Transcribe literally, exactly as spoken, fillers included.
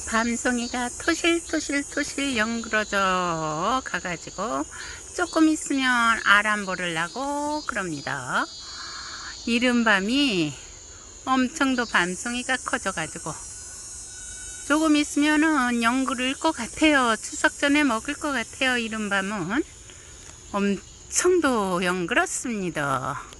밤송이가 토실토실토실 연그러져 가가지고 조금 있으면 아람보를 나고 그럽니다. 이른 밤이 엄청도 밤송이가 커져가지고 조금 있으면은 연그를 것 같아요. 추석 전에 먹을 것 같아요. 이른 밤은 엄청도 연그렇습니다.